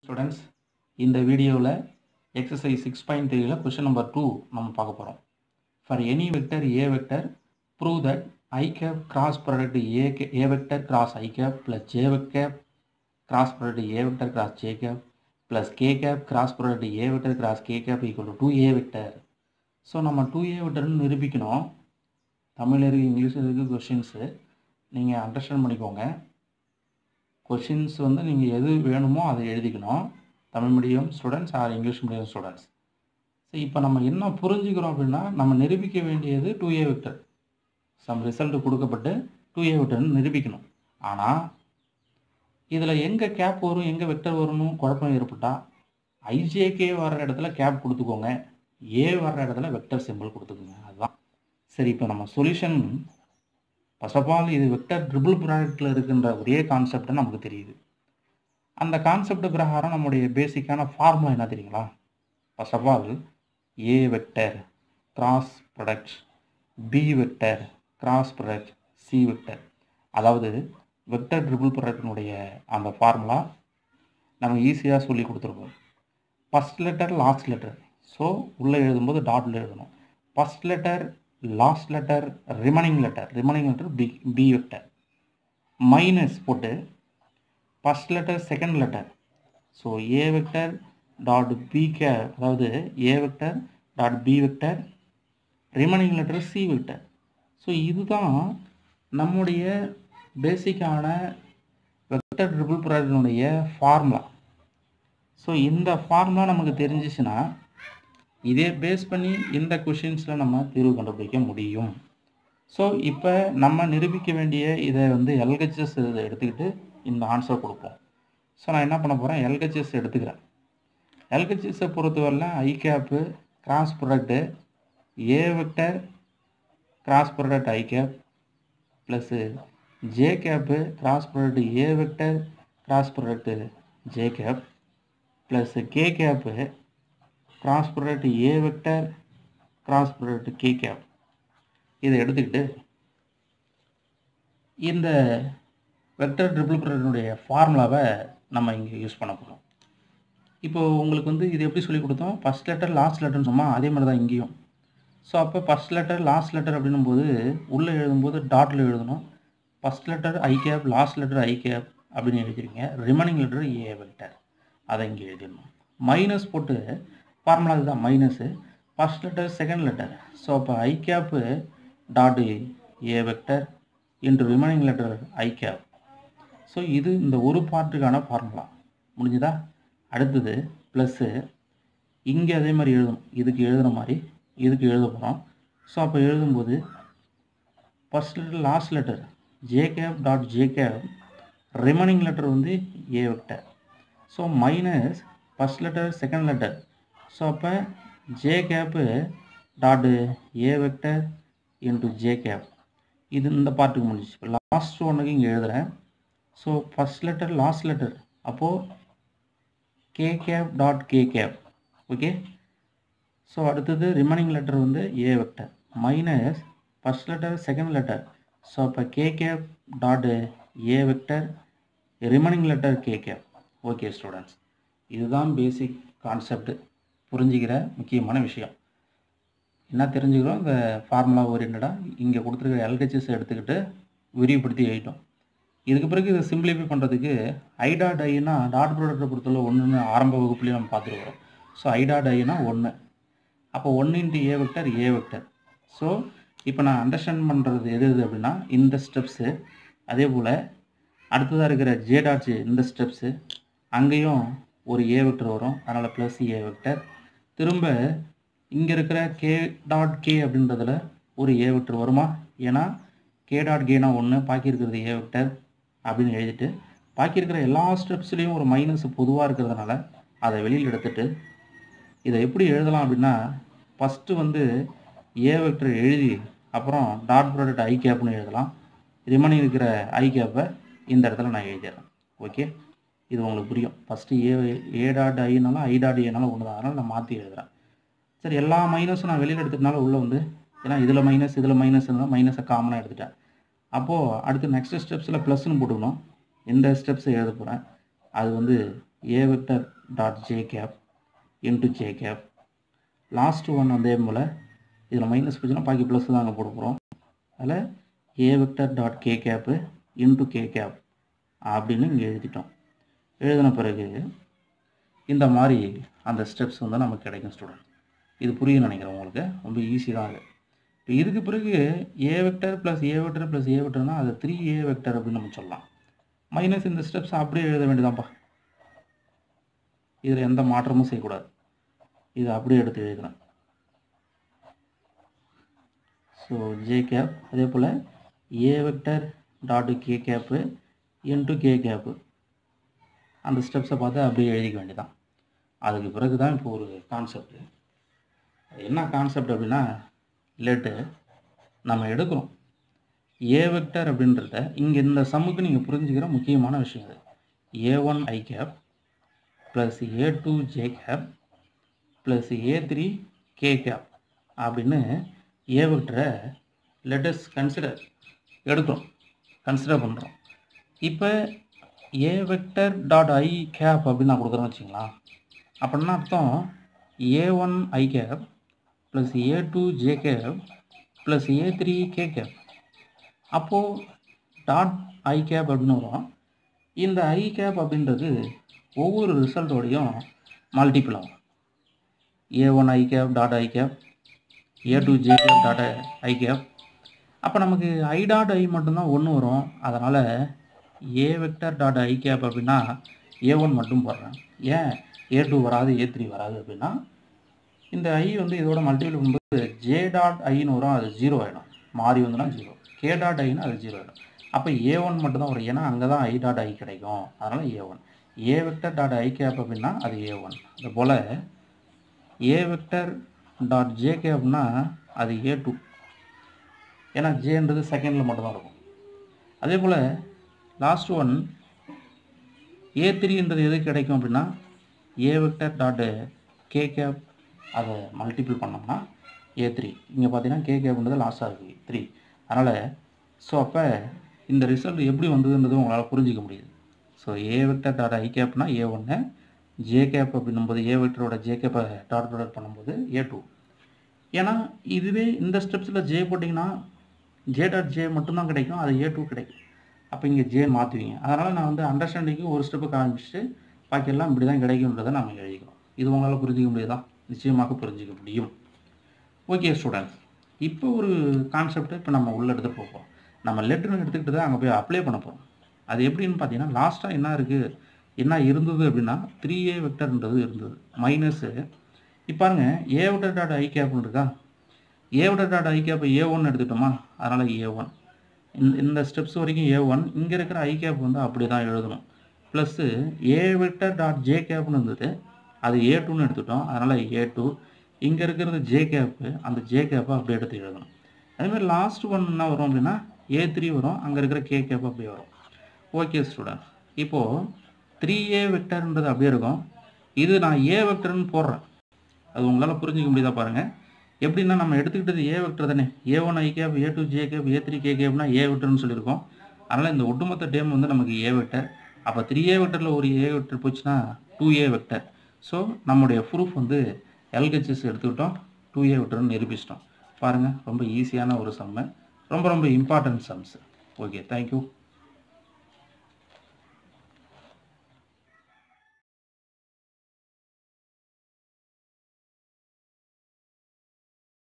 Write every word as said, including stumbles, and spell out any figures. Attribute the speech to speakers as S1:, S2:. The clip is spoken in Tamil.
S1: Students, இந்த வீடியோவில் exercise six point three ல question number two நம்ம பார்க்க போகிறோம். For any vector a vector, prove that I cap cross product a, a vector cross I cap plus j vector cross product a vector cross j cap plus k cap cross product a vector cross k cap equal to two a vector. So நம்ம டூ ஏ வெக்டர்னு நிரூபிக்கணும். தமிழ் இருக்குது, இங்கிலீஷ் இருக்குது கொஷின்ஸு. நீங்கள் அண்டர்ஸ்டாண்ட் பண்ணிக்கோங்க. கொஷின்ஸ் வந்து நீங்கள் எது வேணுமோ அதை எழுதிக்கணும். Tamil medium students or English medium students. So இப்போ நம்ம என்ன புரிஞ்சுக்கிறோம் அப்படின்னா, நம்ம நிரூபிக்க வேண்டியது two a vector. Sum result கொடுக்கப்பட்டு டூ ஏ வெக்டர்னு நிரூபிக்கணும். ஆனால் இதில் எங்கே கேப் வரும், எங்கே வெக்டர் வரும்னு குழப்பம் ஏற்பட்டால் ஐஜேகே வர்ற இடத்துல கேப் கொடுத்துக்கோங்க, ஏ வர்ற இடத்துல வெக்டர் சிம்பிள் கொடுத்துக்கோங்க. அதுதான் சரி. இப்போ நம்ம சொல்யூஷன் ஃபர்ஸ்ட் ஆஃப் ஆல் இது வெக்டர் ட்ரிபிள் ப்ராடக்டில் இருக்கின்ற ஒரே கான்செப்ட் நமக்கு தெரியுது. அந்த கான்செப்ட் பிரகாரம் நம்முடைய பேசிக்கான ஃபார்முலா என்ன தெரியுங்களா? First of all a vector cross product b vector cross product c vector. அதாவது வெக்டர் ட்ரிபிள் ப்ராடக்டினுடைய அந்த ஃபார்முலா நம்ம ஈஸியாக சொல்லி கொடுத்துருக்கோம். First letter last letter. So உள்ளே எழுதும்போது டாட்டில் எழுதணும். First letter last letter remaining letter remaining letter b b vector minus போட்டு first letter second letter. So a vector dot b k, அதாவது a vector dot b vector remaining letter c vector. So இதுதான் நம்முடைய பேசிக்கான வெக்டர் ட்ரிபிள் ப்ராடக்டினுடைய ஃபார்முலா. ஸோ இந்த ஃபார்முலா நமக்கு தெரிஞ்சிச்சுன்னா இதே பேஸ் பண்ணி இந்த கொஷின்ஸில் நம்ம தீர்வு கண்டுபிடிக்க முடியும். ஸோ இப்போ நம்ம நிரூபிக்க வேண்டிய இதை வந்து எல்ஹெச்எஸ் இதை எடுத்துக்கிட்டு இந்த ஆன்சர் கொடுப்போம். ஸோ நான் என்ன பண்ண போகிறேன், எல்ஹெச்எஸ் எடுத்துக்கிறேன். எல்ஹெச்எஸை பொறுத்தவரையில் i cap cross product a vector cross product i cap plus j cap cross product a vector cross product j cap plus k cap cross product a vector cross product k cap. இதை எடுத்துக்கிட்டு இந்த வெக்டர் ட்ரிபிள் ப்ராடக்டினுடைய ஃபார்முலாவை நம்ம இங்கே யூஸ் பண்ண போகிறோம். இப்போது உங்களுக்கு வந்து இது எப்படி சொல்லி கொடுத்தோம், ஃபஸ்ட் லெட்டர் லாஸ்ட் லெட்டர்னு சொன்னால் அதே மாதிரி தான் இங்கேயும். ஸோ அப்போ ஃபஸ்ட் லெட்டர் லாஸ்ட் லெட்டர் அப்படின்னும் போது உள்ளே எழுதும்போது டாட்டில் எழுதணும். First letter i cap last letter i cap அப்படின்னு எழுதிருங்க. ரிமைனிங் லெட்டர் ஏ வெக்டர் அதை இங்கே எழுதிடணும். மைனஸ் போட்டு ஃபார்முலா இதுதான் minus first letter second letter. So அப்போ i cap dot a vector into remaining letter i cap. So இது இந்த ஒரு பார்ட்டுக்கான ஃபார்முலா முடிஞ்சுதா? அடுத்தது ப்ளஸ்ஸு இங்கே அதே மாதிரி எழுதணும். இதுக்கு எழுதுகிற மாதிரி இதுக்கு எழுத போகிறோம். ஸோ அப்போ எழுதும்போது first letter last letter j cap dot j cap remaining letter வந்து a vector. So minus first letter second letter. So அப்போ j cap dot a vector into j cap. இது இந்த பார்ட்டுக்கு முடிஞ்சிச்சு. இப்போ லாஸ்ட் ஒன்றுக்கு இங்கே எழுதுகிறேன். So first letter last letter அப்போது k cap dot k cap. Okay. So அடுத்தது ரிமைனிங் லெட்டர் வந்து a vector minus first letter second letter. So அப்போ K cap dot a vector remaining letter k cap. Okay students, இதுதான் பேசிக் கான்செப்ட், புரிஞ்சுக்கிற முக்கியமான விஷயம். என்ன தெரிஞ்சுக்கிறோம், இந்த ஃபார்முலா ஓரியன்டாக இங்கே கொடுத்துருக்கிற எல்ஹெச்எஸ் எடுத்துக்கிட்டு விரிவுபடுத்தி எழுதிட்டோம். இதுக்கு பிறகு இதை சிம்பிளிஃபை பண்ணுறதுக்கு ஐ டாட் ஐனா டாட் ப்ராடக்டை பொறுத்தவரை ஒன்றுன்னு ஆரம்ப வகுப்புலேயே நம்ம பார்த்துருக்குறோம். ஸோ ஐ டாட் ஐனா ஒன்று. அப்போ ஒன்று into a vector a vector. So இப்போ நான் அண்டர்ஸ்டாண்ட் பண்ணுறது எது எது அப்படின்னா இந்த ஸ்டெப்ஸு, அதே போல் அடுத்ததாக இருக்கிற ஜே டாட் ஜே இந்த ஸ்டெப்ஸு, அங்கேயும் ஒரு ஏ வெக்டர் வரும், அதனால் ப்ளஸ் ஏ வெக்டர். திரும்ப இங்கே இருக்கிற கே டாட் கே அப்படின்றதில் ஒரு ஏ வெக்டர் வருமா, ஏன்னா கே டாட் கேனா ஒன்று, பாக்கி இருக்கிறது ஏ வெக்டர் அப்படின்னு எழுதிட்டு பாக்கி இருக்கிற எல்லா ஸ்டெப்ஸ்லேயும் ஒரு மைனஸ் பொதுவாக இருக்கிறதுனால அதை வெளியில் எடுத்துட்டு இதை எப்படி எழுதலாம் அப்படின்னா, ஃபஸ்ட்டு வந்து ஏ வெக்டர் எழுதி அப்புறம் டாட் ப்ராடக்ட் ஐ கேப்னு எழுதலாம். ரிமைனிங் இருக்கிற ஐ கேப்பை இந்த இடத்துல நான் எழுதிடுறேன். ஓகே, இது உங்களுக்கு புரியும். ஃபஸ்ட்டு ஏ ஏ டாட் ஐனாலும் ஐ டாட் ஏனாலும் ஒன்று தான், அதனால் நான் மாற்றி எழுதுகிறேன். சரி, எல்லா மைனஸும் நான் வெளியில் எடுத்துட்டனால உள்ளே வந்து, ஏன்னா இதில் மைனஸ் இதில் மைனஸ் இருந்தால் மைனஸை காமனாக எடுத்துட்டேன். அப்போது அடுத்து நெக்ஸ்ட் ஸ்டெப்ஸில் ப்ளஸ்ன்னு போட்டுக்கணும். இந்த ஸ்டெப்ஸை எழுத போகிறேன். அது வந்து a vector dot j cap into j cap. Last one அதே போல் இதில் மைனஸ் போச்சுன்னா பாக்கி ப்ளஸ் தான் அங்கே போட போகிறோம். அதில் a vector dot k cap into k cap அப்படின்னு இங்கே எழுதிட்டோம். எழுதின பிறகு இந்த மாதிரி அந்த ஸ்டெப்ஸ் வந்து நமக்கு கிடைக்கும் ஸ்டூடெண்ட். இது புரியும் நினைக்கிறேன் உங்களுக்கு, ரொம்ப ஈஸி தான் அது. இப்போ இதுக்கு பிறகு a vector plus a vector plus a வெக்டர்னால் அது த்ரீ ஏ வெக்டர் அப்படின்னு நம்ம சொல்லலாம். மைனஸ் இந்த ஸ்டெப்ஸ் அப்படியே எழுத வேண்டியதான்ப்பா. இதில் எந்த மாற்றமும் செய்யக்கூடாது. இது அப்படியே எடுத்து எழுதுகிறேன். ஸோ ஜே கேப் அதே போல் a vector dot k cap into k cap அந்த ஸ்டெப்ஸை பார்த்து அப்படியே எழுதிக்க வேண்டியதான். அதுக்கு பிறகு தான் இப்போ ஒரு கான்செப்ட். என்ன கான்செப்ட் அப்படின்னா, லெட்டு நம்ம எடுக்கிறோம் ஏ வெக்டர் அப்படின்றத இங்கே இந்த சம்முக்கு நீங்கள் புரிஞ்சுக்கிற முக்கியமான விஷயம் இது. A one i cap plus a two j cap plus a three k cap அப்படின்னு ஏ வெக்டரை லெட்டஸ் கன்சிடர் எடுக்கிறோம், கன்சிடர் பண்ணுறோம். இப்போ a vector dot i cap அப்படின்னு நான் கொடுக்குறேன்னு வச்சுங்களா. அப்படின்னா அர்த்தம் a one i cap plus a two j cap plus a three k cap. அப்போது டாட் ஐ கேப் அப்படின்னு வரும். இந்த ஐ கேப் அப்படின்றது ஒவ்வொரு ரிசல்ட்டோடையும் மல்டிபிள் ஆகும். A one i cap dot i cap a two j cap dot i cap. அப்போ நமக்கு ஐ டாட் ஐ மட்டும்தான் ஒன்று வரும். அதனால் a vector dot i cap அப்படின்னா ஏ ஒன் மட்டும் போடுறேன். ஏன் ஏ டூ வராது ஏ த்ரீ வராது அப்படின்னா, இந்த ஐ வந்து இதோட மல்டிபிள் பண்ணும்போது ஜே டாட் ஐன்னு வரும், அது ஜீரோ ஆகிடும். மாறி வந்துன்னா ஜீரோ. கே டாட் ஐன்னு அது ஜீரோ ஆகிடும். அப்போ ஏ ஒன் மட்டும் தான் வரும், ஏன்னா அங்கே தான் ஐ டாட் ஐ கிடைக்கும். அதனால் a one. A vector dot i cap அப்படின்னா அது ஏ ஒன். அதுபோல் ஏ வெக்டர் டாட் ஜே கேப்னா அது ஏ டூ, ஏன்னா ஜேன்றது செகண்டில் மட்டும்தான் இருக்கும். அதே போல் லாஸ்ட் ஒன் ஏ த்ரீன்றது எது கிடைக்கும் அப்படின்னா a vector dot k cap அதை மல்டிபிள் பண்ணோம்னா ஏ த்ரீ. இங்கே பார்த்தீங்கன்னா கே கேப்ன்றது லாஸ்ட்டாக இருக்குது த்ரீ. அதனால் ஸோ அப்போ இந்த ரிசல்ட் எப்படி வந்ததுன்றது உங்களால் புரிஞ்சிக்க முடியுது. So a vector dot i கேப்னா ஏ ஒன்று, ஜே கேப் அப்படின்னும்போது ஏ வெக்டரோட ஜே கேப்பை டாட் ப்ராடக்ட் பண்ணும்போது ஏ டூ. ஏன்னா இதுவே இந்த ஸ்டெப்ஸில் ஜே போட்டிங்கன்னா ஜே டாட் ஜே மட்டும்தான் கிடைக்கும், அது ஏ டூ கிடைக்கும். அப்போ இங்கே ஜே மாற்றுவீங்க. அதனால் நான் வந்து அண்டர்ஸ்டாண்டிங்கு ஒரு ஸ்டெப்பு காமிச்சிட்டு பாக்கியெல்லாம் இப்படி தான் கிடைக்கும்ன்றதை நம்ம எழுதிக்கிறோம். இது உங்களால் புரிஞ்சிக்க முடியுதா? நிச்சயமாக புரிஞ்சிக்க முடியும். ஓகே ஸ்டூடெண்ட்ஸ், இப்போ ஒரு கான்செப்டை இப்போ நம்ம உள்ள எடுத்து போகிறோம். நம்ம லெட்டர்னு எடுத்துக்கிட்டு தான் அங்கே போய் அப்ளை பண்ண போகிறோம். அது எப்படின்னு பார்த்தீங்கன்னா, லாஸ்ட்டாக என்ன இருக்குது என்ன இருந்தது அப்படின்னா த்ரீ ஏ வெக்டர்ன்றது இருந்தது மைனஸு. இப்போ பாருங்க ஏ வெக்டர் டாட் ஐ கேப்னு இருக்கா. A vector dot i cap a one எடுத்துட்டோமா, அதனால் ஏ ஒன். இந்த இந்த ஸ்டெப்ஸ் வரைக்கும் ஏ ஒன். இங்கே இருக்கிற ஐ கேப் வந்து அப்படி தான் எழுதணும். Plus a vector dot j கேப்னு இருந்தது, அது ஏ டூன்னு எடுத்துட்டோம், அதனால் ஏ டூ. இங்கே இருக்கிறது ஜே கேப்பு, அந்த ஜே கேப்பை அப்படியே எடுத்து எழுதணும். அதேமாதிரி லாஸ்ட் ஒன் என்ன வரும் அப்படின்னா ஏ த்ரீ வரும், அங்கே இருக்கிற கே கேப் அப்படியே வரும். ஓகே ஸ்டூடெண்ட், இப்போது த்ரீ ஏ வெக்டர்ன்றது அப்படியே இருக்கும். இது நான் ஏ வெக்டர்னு போடுறேன். அது உங்களால் புரிஞ்சிக்க முடியுதா பாருங்கள். எப்படின்னா நம்ம எடுத்துக்கிட்டது ஏ வெக்டர் தானே. A one i cap, a two j cap, a three k கேப்னா ஏ வெக்டர்னு சொல்லியிருக்கோம். அதனால் இந்த ஒட்டுமொத்த டேம் வந்து நமக்கு ஏ வெக்டர். அப்போ த்ரீ ஏ வெக்டரில் ஒரு ஏ வெக்டர் போச்சுன்னா டூ ஏ வெக்டர். ஸோ நம்முடைய ப்ரூஃப் வந்து எல்ஹெச்எஸ் எடுத்துக்கிட்டோம், டூ ஏ வெக்டர்னு நிரூபிச்சிட்டோம். பாருங்கள், ரொம்ப ஈஸியான ஒரு சம்மு, ரொம்ப ரொம்ப இம்பார்ட்டன்ட் சம்ஸ். Okay, thank you.